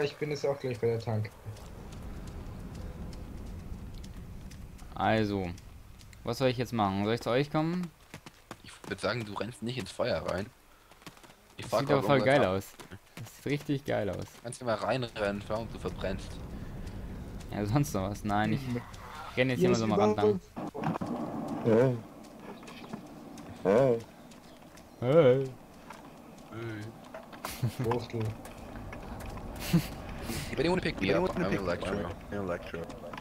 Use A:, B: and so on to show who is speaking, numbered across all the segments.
A: ich bin jetzt auch gleich bei der Tank.
B: Also, was soll ich jetzt machen? Soll ich zu euch kommen?
C: Ich würde sagen, du rennst nicht ins Feuer rein. Ich
B: Das
C: frag
B: sieht aber voll
C: irgendwas
B: geil
C: ab.
B: aus. Das sieht richtig geil aus.
C: Kannst du mal reinrennen, schauen, ob du verbrennst.
B: Ja, sonst noch was? Nein, ich renne jetzt
A: Hier
B: hier mal
A: ist
B: so mal ran lang.
D: Hey. Hey.
B: Hey.
A: Wurstel.
C: Anyone pick me up? I'm Electro.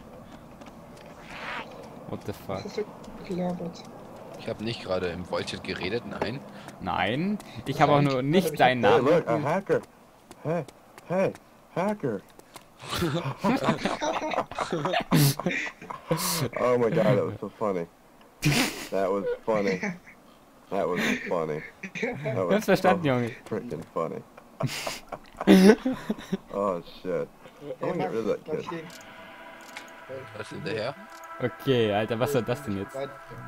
B: What the fuck?
A: Was hast du gelabert?
C: Ich habe nicht gerade im Vollchat geredet, nein.
B: Nein, ich habe auch nur nicht deinen
D: Hey,
B: Namen.
D: look, a hacker. Hey, hey, hacker. Oh my god, that was so funny. That was funny. That was funny. That
B: Du hast verstanden, Junge.
D: freaking funny. Oh shit. I
A: Ey,
D: wanna get rid of that
A: bleib
D: kid.
A: stehen.
C: Was ist hinterher?
B: Okay, Alter, was soll das denn jetzt?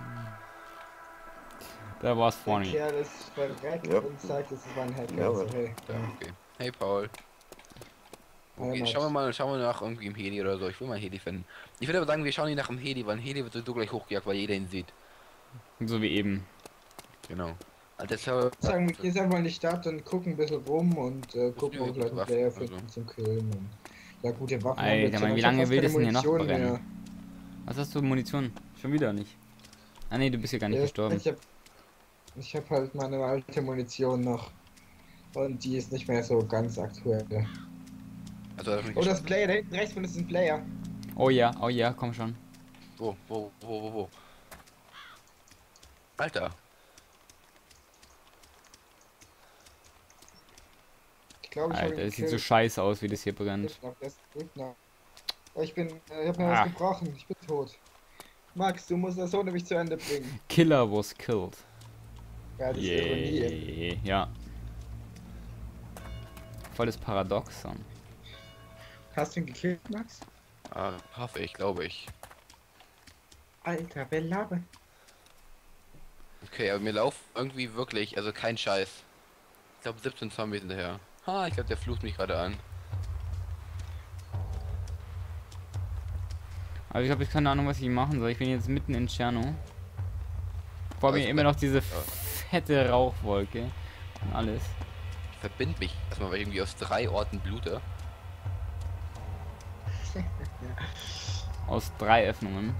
B: Da war's
A: Der
B: funny.
A: Kerl ist verreckt
D: Yep.
A: und sagt, es war ein Hacker.
D: Ja,
A: Also,
D: aber-
A: hey.
C: Ja, okay. Hey Paul. Okay,
A: Max.
C: schauen wir nach irgendwie im Heli oder so. Ich will mal einen Heli finden. Ich würde aber sagen, wir schauen nicht nach dem Heli, weil ein Heli wird sowieso gleich hochgejagt, weil jeder ihn sieht.
B: So wie eben.
C: Genau. Also das
A: Sagen wir, gehen einfach in die Stadt und gucken ein bisschen rum und gucken,
C: ja
A: ob wir vielleicht einen
C: Waffen,
A: Player
C: also.
A: finden zum Killen. Und ja, gute Waffen.
B: Alter,
A: haben wir jetzt
B: Mann,
A: schon.
B: wie
A: Ich hab
B: lange
A: fast
B: will
A: keine
B: das denn hier noch
A: Munition
B: brennen?
A: mehr.
B: Was hast du Munition? Schon wieder nicht. Ah ne, du bist hier gar nicht
A: Ja,
B: gestorben.
A: ich hab halt meine alte Munition noch. Und die ist nicht mehr so ganz aktuell.
C: Also, das
A: Oh, das Player, da hinten rechts von uns ist ein Player.
B: Oh ja, komm schon.
C: Wo? Alter.
A: Ich glaube, ich habe
B: Alter,
A: ihn
B: es sieht so
A: gekillt.
B: scheiße aus, wie das hier brennt.
A: Oh, ich hab mir was gebrochen. Ich bin tot. Max, du musst das so nämlich zu Ende bringen.
B: Killer was killed.
A: Ja, das ist Ironie.
B: Yeah. Ja. Volles Paradoxon.
A: Hast du ihn gekillt, Max?
C: Ah, hoffe ich, glaube ich.
A: Alter, wer labert?
C: Okay, aber mir laufen irgendwie wirklich, also kein Scheiß. Ich glaube 17 Zombies hinterher. Ha, ich glaube der flucht mich gerade an.
B: Also ich habe jetzt keine Ahnung, was ich machen soll. Ich bin jetzt mitten in Tscherno. Vor mir
C: Also,
B: immer noch diese fette Rauchwolke. Und alles.
C: Ich verbinde mich erstmal, weil ich irgendwie aus 3 Orten blute.
B: Aus 3 Öffnungen.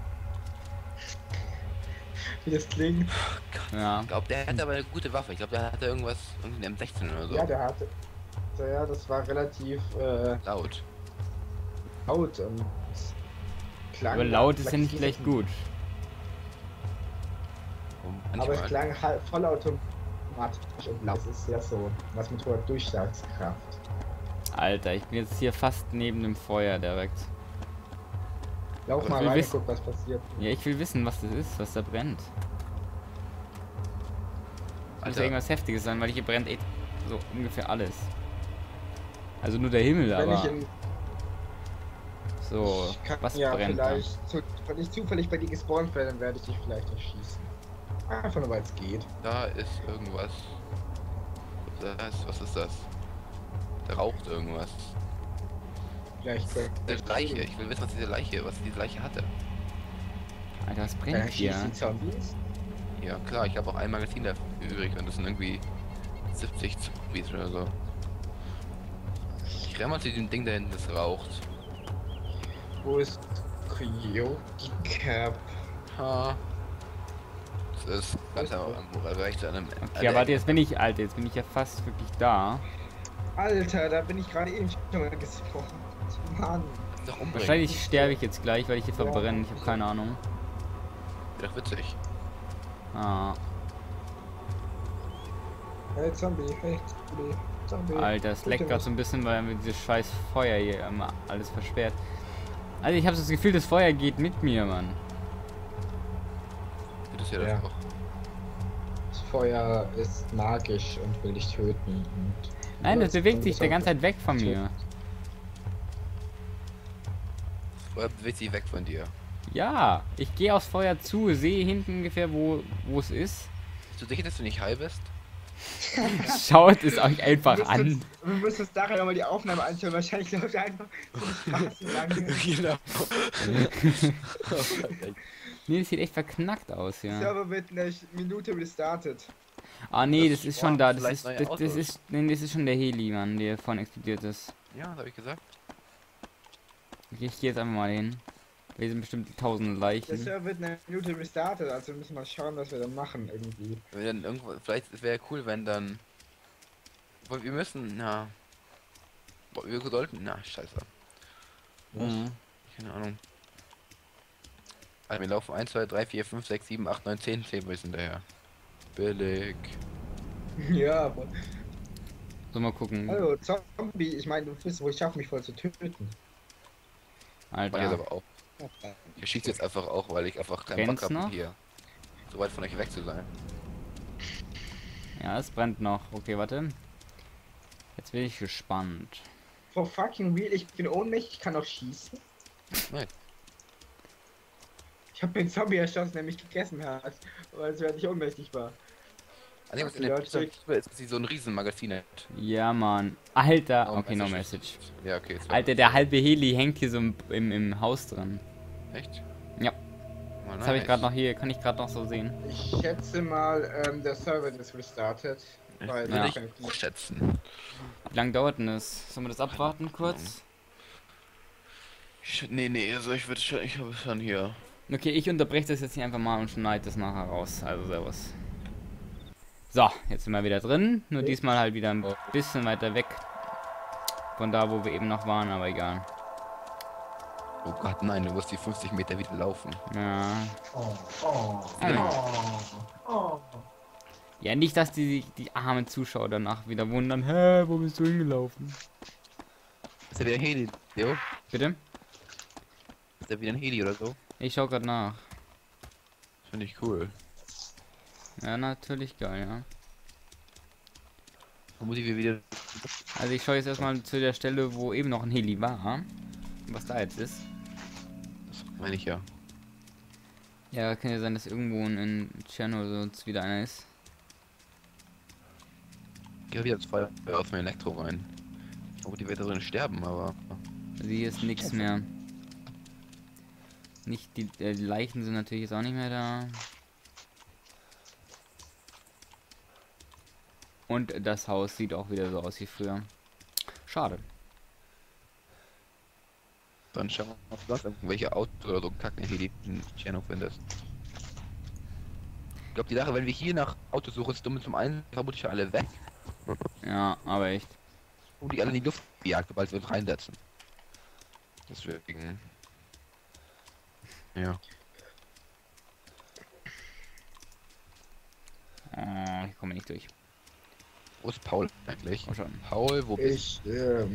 A: Wie das klingt?
B: Ja.
C: Ich glaube, der hatte aber eine gute Waffe. Ich glaube, der hatte irgendwas, irgendwie eine M16 oder so.
A: Ja, der hatte. Also, ja, das war relativ
C: Laut.
A: laut und klang.
B: Aber laut ist ja
A: vielleicht
B: nicht gleich
A: ein-
B: gut.
A: Aber es
C: Manchmal.
A: klang halt vollautomatisch und laut. Das ist ja so was mit hoher Durchschlagskraft.
B: Alter, ich bin jetzt hier fast neben dem Feuer direkt.
A: Lauf
B: Aber
A: mal
B: ich will
A: rein,
B: wissen-
A: guck, was passiert.
B: Ja, ich will wissen, was das ist, was da brennt. Muss
C: Alter.
B: ja irgendwas Heftiges sein, weil hier brennt eh so ungefähr alles. Also nur der Himmel,
A: Wenn ich
B: aber
A: in,
B: so,
A: ich kann
B: was
A: ja
B: brennt da?
A: vielleicht, wenn ich zufällig bei dir gespawnt werde, dann werde ich dich vielleicht erschießen. Einfach nur, weil es geht.
C: Da ist irgendwas. Was ist das? Da raucht irgendwas.
A: Vielleicht
C: Eine Leiche. Ich will wissen, was diese Leiche hatte.
B: Alter, was brennt
A: Dann
B: hier?
A: schießt die Zombies.
C: Ja klar, ich habe auch ein Magazin dafür übrig und das sind irgendwie 70 Zombies oder so. Ich renn mal zu dem Ding da hinten, das raucht.
A: Wo ist Coyote Cap?
C: Ha. Das ist ganz am rechts an einem.
B: Okay, aber warte, jetzt bin ich ja fast wirklich da.
A: Alter, da bin ich gerade eben schon mal gespawnt. Mann.
C: Doch umbringen.
B: Wahrscheinlich sterbe ich jetzt gleich, weil ich hier verbrenne. Ich habe keine Ahnung.
C: Wäre doch witzig.
B: Ah,
A: Hey Zombie, hey Zombie.
B: Alter, es leckt gerade so ein bisschen, weil mir dieses scheiß Feuer hier immer alles versperrt. Also ich habe das Gefühl, das Feuer geht mit mir, Mann.
C: Das ist ja das
A: Ja.
C: auch.
A: Das Feuer ist magisch und will dich töten. Und
B: Nein, das bewegt
A: und
B: sich
A: ist
B: die
A: auch-
B: ganze Zeit weg von mir.
C: Oder bewegt sich weg von dir?
B: Ja, ich gehe aufs Feuer zu, sehe hinten ungefähr, wo es ist.
C: Bist du sicher, dass du nicht high bist?
B: Schaut es euch einfach an.
A: Wir müssen uns nachher nochmal die Aufnahme anschauen. Wahrscheinlich läuft er einfach so Spaß lang.
C: Genau.
B: Nee, das sieht echt verknackt aus, ja.
A: Server wird in einer Minute restartet.
B: Ah nee,
C: Das
B: das ist schon da. Das
C: vielleicht
B: ist,
C: neue
B: das
C: Autos.
B: ist, nee, das ist schon der Heli, Mann, der vorne explodiert ist.
C: Ja, das habe ich gesagt.
B: Ich gehe jetzt einfach mal hin. Wir sind bestimmt tausende
A: Der
B: Leichen.
A: Server wird in einer Minute restartet, also müssen wir schauen, was wir dann machen irgendwie.
C: Wenn dann irgendwo, vielleicht wäre cool, wenn dann. Aber wir müssen, na. Wir sollten, na, scheiße. Keine Ahnung. Also wir laufen 1, 2, 3, 4, 5, 6, 7, 8, 9, 10 Tables hinterher. Billig.
A: Ja, aber.
B: So, mal gucken.
A: Hallo, Zombie, ich meine, du wirst wohl schaffen, mich voll zu töten.
C: Mach ich jetzt
B: Alter.
C: aber auch. Ich schieße jetzt einfach auch, weil ich einfach keinen
B: Brennt's
C: Bock habe,
B: noch?
C: hier so weit von euch weg zu sein.
B: Ja, es brennt noch. Okay, warte. Jetzt bin ich gespannt.
A: For fucking real, ich bin ohnmächtig, ich kann auch schießen.
C: Nein.
A: Ich habe den Zombie erschossen, der mich gegessen hat, weil es nicht ohnmächtig war.
C: Also was in
A: Die
C: der
A: Leute-
C: Pizza ist, dass sie so ein riesen Magazin hat.
B: Ja, Mann. Alter.
C: No
B: Okay, no
C: message.
B: message.
C: Ja, okay. Jetzt war-
B: Alter, der halbe Heli hängt hier so im Haus dran.
C: Echt?
B: Ja.
C: Oh,
B: Das habe ich
C: nice.
B: gerade noch hier, kann ich gerade noch so sehen.
A: Ich schätze mal, der Server ist restartet. Weil
C: Würde
B: Ja.
C: ich auch schätzen.
B: Wie lange dauert denn das? Sollen wir das abwarten kurz?
C: Nee, also ich würde schon, ich habe schon hier.
B: Okay, ich unterbreche das jetzt hier einfach mal und schneide das nachher raus. Also servus. So, jetzt sind wir wieder drin. Nur diesmal halt wieder ein bisschen weiter weg von da, wo wir eben noch waren, aber egal.
C: Oh Gott, nein, du musst die 50 Meter wieder laufen.
B: Ja.
A: Oh.
B: Oh. Ja, nicht, dass die armen Zuschauer danach wieder wundern, hä, wo bist du hingelaufen?
C: Ist da wieder ein Heli, Leo?
B: Bitte?
C: Ist da wieder ein Heli oder so?
B: Ich schau gerade nach.
C: Finde ich cool.
B: Ja, natürlich geil, ja.
C: Dann muss ich wieder.
B: Also ich schaue jetzt erstmal zu der Stelle, wo eben noch ein Heli war. Was da jetzt ist.
C: Das meine ich ja.
B: Ja, kann ja sein, dass irgendwo in Tschernobyl sonst wieder einer ist.
C: Geh wieder das Feuer aus dem Elektro rein. Oh, die wird da drin sterben, aber.
B: Also hier ist nichts mehr. Nicht die Leichen sind natürlich jetzt auch nicht mehr da. Und das Haus sieht auch wieder so aus wie früher. Schade.
C: Dann schauen wir mal, ob du sonst irgendwelche Autos oder so kacken Heli in Tschernobyl findest. Ich glaube, die Sache, wenn wir hier nach Autos suchen, ist dumm zum einen, vermutlich alle weg.
B: Ja, aber echt.
C: Und die alle in die Luft gejagt, sobald wir uns reinsetzen. Deswegen. Ja.
B: Ich komme nicht durch.
C: Wo ist Paul eigentlich?
B: Oh, schon.
C: Paul, wo bist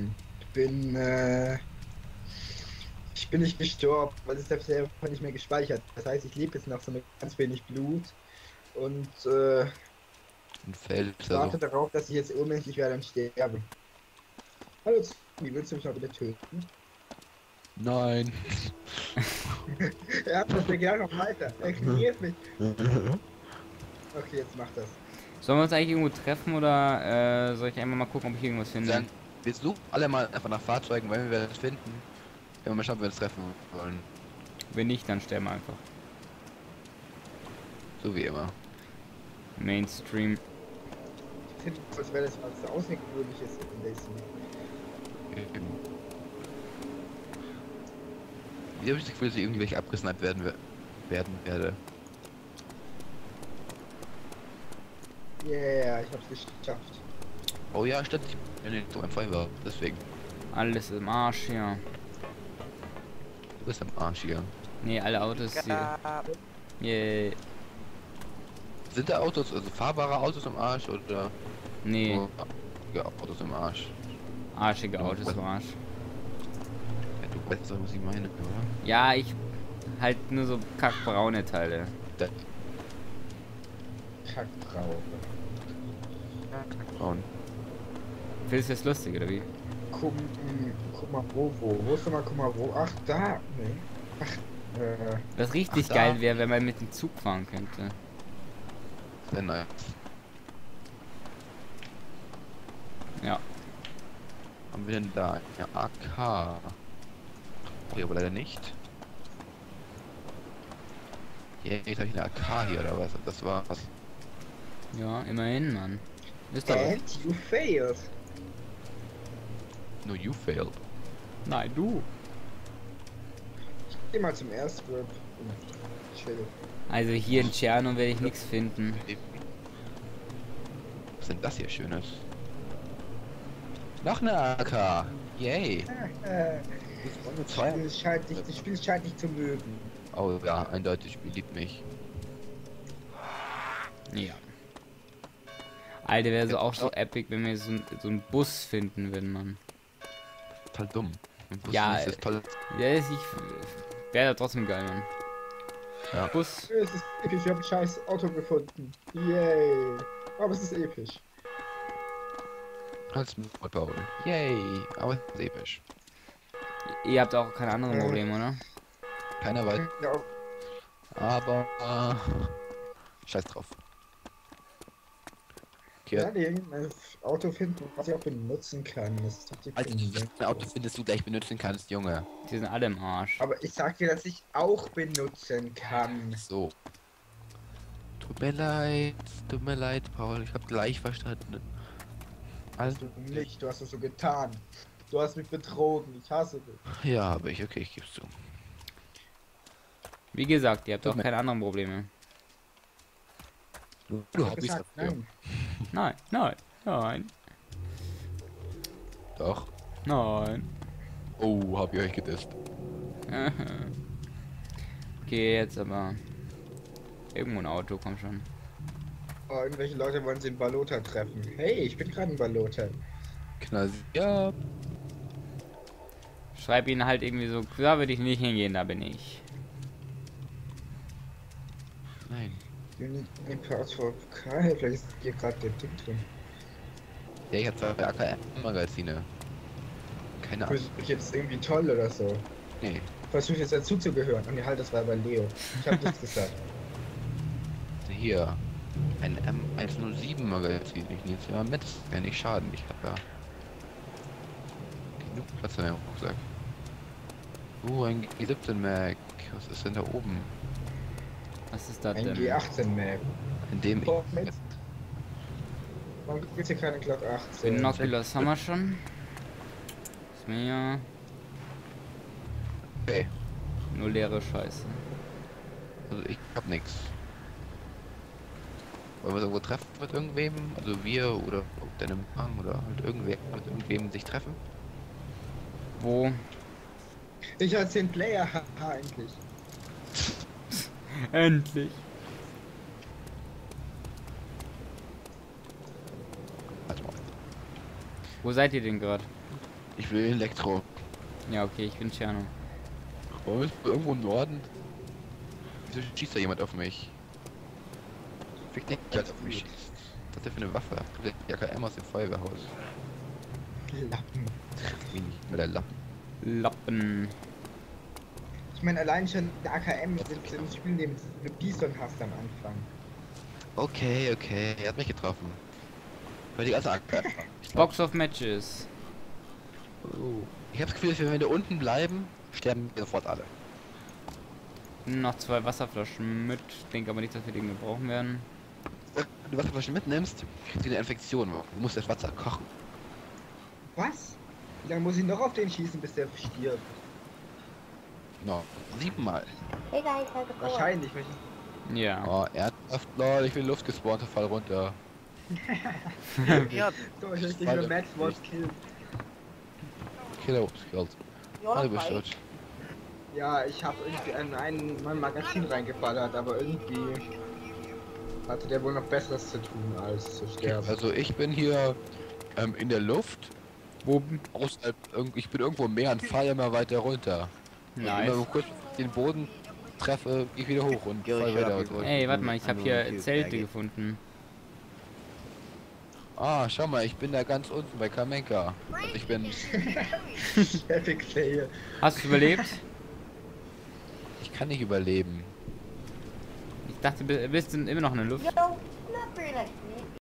A: Ich bin nicht gestorben, weil es der Server nicht mehr gespeichert. Das heißt, ich lebe jetzt noch so mit ganz wenig Blut und
C: du? Ein Feld,
A: warte
C: also.
A: darauf, dass ich jetzt ohnmächtig werde und sterbe. Hallo, wie willst du mich mal bitte töten?
C: Nein.
A: Er hat das mir genau noch weiter. Er ignoriert mich. Okay, jetzt macht das.
B: Sollen wir uns eigentlich irgendwo treffen oder soll ich einfach mal gucken, ob ich irgendwas finde?
C: Dann, wir suchen alle mal einfach nach Fahrzeugen, weil wir das finden. Wenn wir mal schauen, ob wir uns treffen wollen.
B: Wenn nicht, dann sterben wir einfach.
C: So wie immer.
B: Mainstream.
A: Ich finde, als wäre das was Außergewöhnliches in diesem.
C: Wie habe ich das Gefühl, dass ich irgendwie gleich abgesniped werden werde.
A: Yeah, ich hab's geschafft.
C: Oh ja, stimmt. Ich bin nicht so ein Feuerwehr. Deswegen.
B: Alles im Arsch hier.
C: Du bist am Arsch hier.
B: Nee, alle Autos hier. Yeah.
C: Sind da Autos, also fahrbare Autos im Arsch oder
B: Nee,
C: nur Autos im Arsch?
B: arschige Autos im Arsch.
C: Ja, du weißt doch, was ich meine, oder?
B: Ja, ich halt nur so kackbraune Teile.
C: Da,
A: Kackbrau.
C: Frauen.
B: Findest du das lustig, oder wie?
A: Guck mal wo ist nochmal wo? Ach, da. Nee. Ach,
B: Was richtig
C: Ach, da.
B: geil wäre, wenn man mit dem Zug fahren könnte.
C: Sehr nice.
B: Ja.
C: Haben wir denn da? Ja, AK. Oh, aber leider nicht. Jetzt habe ich eine AK hier oder was? Das war's.
B: Ja, immerhin, Mann. Ist doch was.
A: And you failed.
C: No, you failed.
B: Nein, du.
A: Ich geh mal zum Airstrip. Chill.
B: Also hier in Tscherno werde ich nichts finden.
C: Was ist denn das hier Schönes? Noch eine AK. Yay.
A: Das Spiel scheint dich zu mögen.
C: Oh ja, eindeutig, Spiel liebt mich.
B: Ja. Alter, wäre so auch so epic, wenn wir so einen Bus finden würden, Mann.
C: Total dumm. Ein Bus
B: Ja,
C: ist das toll.
B: Ja, ich wäre trotzdem geil, Mann.
C: Ja.
B: Bus.
A: Es ist episch, ich habe ein scheiß Auto gefunden. Yay. Aber es ist episch.
C: Als bauen. Yay. Aber es ist episch.
B: Ihr habt auch keine anderen Probleme, oder?
C: Keiner weiß.
A: Ja,
C: Aber scheiß drauf. Okay.
A: ja, ein Auto finden, was ich auch benutzen kann. Das ist doch die
C: Als
A: Kunde.
C: ein Auto findest du gleich benutzen kannst, Junge.
B: Die sind alle im Arsch.
A: Aber ich sag dir, dass ich auch benutzen kann.
C: So. Tut mir leid, Paul. Ich habe gleich verstanden. Also,
A: Du nicht, du hast es so getan. Du hast mich betrogen, ich hasse dich.
C: ja, aber okay, ich geb's zu.
B: Wie gesagt, ihr habt
C: Tut
B: auch
C: mir-
B: keine anderen Probleme.
C: Du
A: Ich hab
C: hab ich's
A: gesagt,
C: dafür.
A: nein.
B: Nein, nein, nein,
C: Doch.
B: nein.
C: Oh, hab ich euch gedisst.
B: Okay, jetzt aber. Irgendwo ein Auto, komm schon.
A: Oh, irgendwelche Leute wollen sie in Balota treffen. Hey, ich bin gerade in Balota.
C: Knall sie. Ja.
B: Schreib ihnen halt irgendwie so, da würde ich nicht hingehen, da bin ich.
C: Nein.
A: You need any parts for Kai. Vielleicht ist hier gerade der Ding drin.
C: Ja, ich hab zwei AKM-Magazine. Keine Ahnung.
A: Fühlst du dich jetzt irgendwie toll oder so?
C: Nee.
A: Versuch jetzt dazu zu gehören. Und halt, das war bei Leo. Ich hab nichts gesagt.
C: Hier. Ein M107 Magazin. Ich nehme es ja mit. Das kann nicht schaden. Ich hab ja genug Platz in meinem Rucksack. Ein G17 Mag. Was ist denn da oben?
B: Was ist das
A: Ein
B: denn?
A: G18-Map.
C: In dem ich.
A: Warum gibt's hier keine Glock 18?
B: Binoculars haben wir schon. Ist mir ja
C: Okay.
B: nur leere Scheiße.
C: Also ich hab nix. Wollen wir uns irgendwo treffen mit irgendwem? Also wir oder deinem Empfang oder halt irgendwer mit irgendwem sich treffen?
B: Wo?
A: Ich als den Player, haha, endlich.
B: Endlich.
C: Warte mal.
B: Wo seid ihr denn gerade?
C: Ich will Elektro.
B: Ja, okay, ich bin Tscherno.
C: Wollen wir irgendwo im Norden? Wieso schießt da jemand auf mich? Fick nicht, wer auf mich schießt. Was ist das für eine Waffe? Die AKM aus dem Feuerwehrhaus.
A: Lappen.
C: Wie nicht mit der Lappen.
B: Lappen.
A: Ich meine, allein schon der AKM sind Spiele, in dem du Bison hast am Anfang.
C: Okay, er hat mich getroffen. Weil die ganze AKM.
B: Box of Matches.
C: Ich hab das Gefühl, wenn wir da unten bleiben, sterben wir sofort alle.
B: Noch 2 Wasserflaschen mit. Denke aber nicht, dass wir die gebrauchen werden.
C: Wenn du Wasserflaschen mitnimmst, kriegst du eine Infektion. Du musst das Wasser kochen.
A: Was? Wie lange muss ich noch auf den schießen, bis der stirbt?
C: No, 7-mal.
E: Hey guys, how's it going?
A: Wahrscheinlich. Wenn ich...
B: Ja.
C: Oh, ernsthaft, lol, ich bin Luft gespawnt, fall runter. Ja,
A: So, ich richtig für Max was killt.
C: Killer was killed.
E: You wanna
C: Alle bist
E: fight?
C: tot.
A: Ja, ich habe irgendwie in mein Magazin reingeballert, aber irgendwie hatte der wohl noch Besseres zu tun, als zu sterben.
C: Also ich bin hier in der Luft.
B: Wo?
C: Ich bin irgendwo im Meer und fahre immer weiter runter.
B: Nice.
C: Immer kurz den Boden treffe, gehe ich wieder hoch und fall weiter.
B: Ey, warte mal, ich habe hier Zelte gefunden.
C: Ah, schau mal, ich bin da ganz unten bei Kamenka. Also ich bin...
A: Epic Fail.
B: Hast du überlebt?
C: Ich kann nicht überleben.
B: Ich dachte, du bist immer noch in der Luft.
E: Yo, not very nice.